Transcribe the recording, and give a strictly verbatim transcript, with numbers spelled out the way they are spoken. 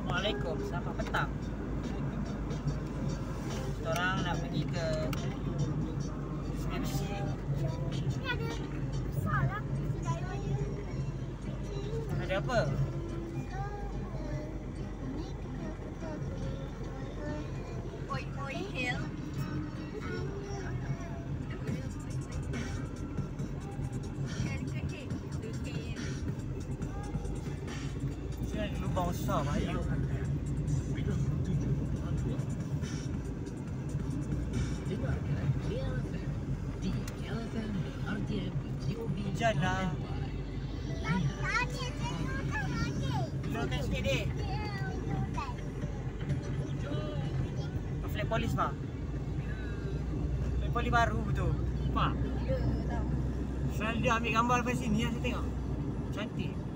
Assalamualaikum, selamat petang. Kita orang nak pergi ke Sungai Besi. Ni ada besar lah. Ada apa? Oi, oi, hill. Sini ada lubang besar, bahaya. Hujan lah. Turunkan sikit dik. Flag polis pak. Flag polis baru betul. Pak. Selalu dia ambil gambar dari sini lah saya tengok. Cantik.